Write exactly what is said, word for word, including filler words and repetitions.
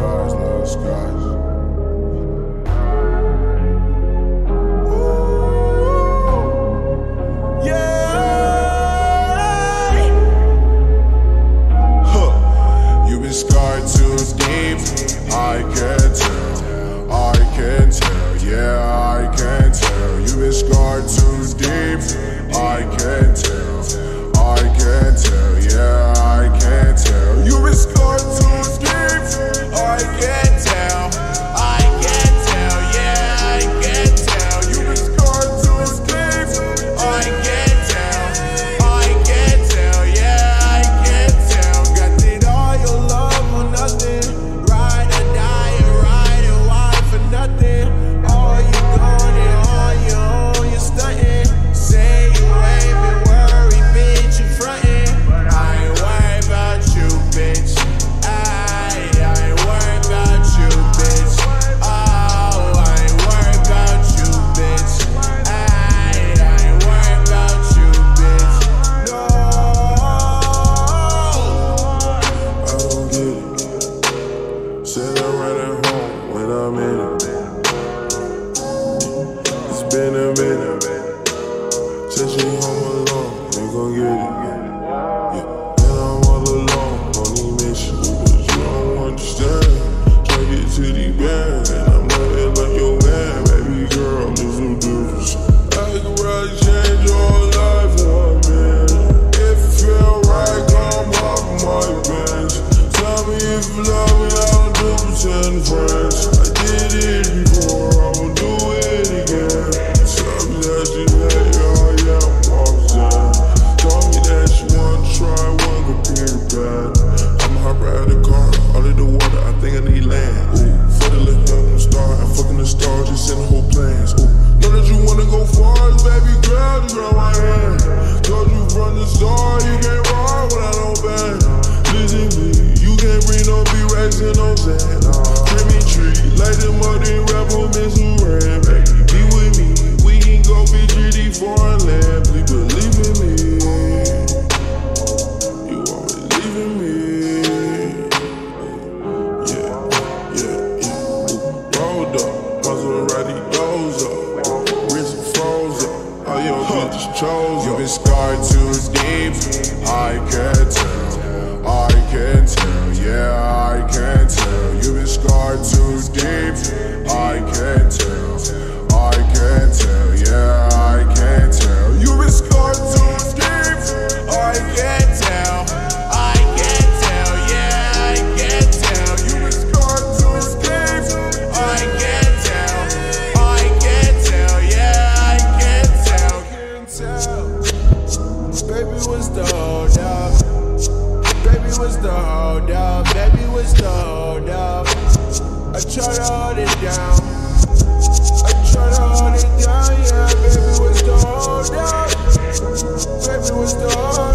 skies, no skies. Scarred too deep, I can tell, I can tell, yeah, I can tell. You've been scarred too deep, I can tell, I can tell, yeah, I can tell. You've been scarred too deep, I can tell, I can tell, yeah, I can tell. You've been scarred too deep, I can tell, I can tell, yeah, I can tell. Got it all your love. Nothing, ride or die, and ride and why for nothing. All you gone and all you own, you stunting. Say you ain't been worried, bitch, you frontin'. But I ain't worried about you, bitch. I, I ain't worried about you, bitch. Oh, I ain't worried about you, bitch. I, I ain't worried about you, bitch. No, I don't get it. Sitting right at home when I'm in it. It's been a minute since you home alone, ain't gon' get it. Yeah. And I'm all alone on these missions, but you don't understand. Try to get to the band, and I'm nothing like your man, baby girl. There's no difference. I could probably change your life for a minute. If it feel right, come off my bench. Tell me if you love me, I don't do pretend friends. I did it before, I will do it again. Tell me that you hate me, oh yeah, I'm off zen. Told me that you wanna try one computer bad. I'ma hop right out the car, all of the water, I think I need land. Ooh, for the little heaven star, I'm fucking the stars, just send the whole plans. Ooh, know that you wanna go far, baby girl, you grab my hand. Told you from the start, you can't ride without no band. Listen to me. Can't bring no B-Rex and no Zan. Trippie tree, light them up, then rap on Miss Ram. Be with me, we can go be gritty foreign land. Please believe in me. You always believe in me. Yeah, yeah, yeah. Rolled up, Maserati goes up. Wrist froze up, all your bitches chose up. You been scarred too deep, I can tell, I can tell. Yeah, I can tell. You've been scarred too deep. I can tell. I can tell. Yeah, I can tell. You've been scarred too deep. I can tell. I can tell. Yeah, I can tell. You've been scarred too deep. I can tell. I can tell. Yeah, I can tell. Can tell. Baby, what's the hold up? Baby, what's the hold up? Baby, what's the hold up? I try to hold it down. I try to hold it down, yeah. Baby, what's the hold up? Baby, what's the hold up?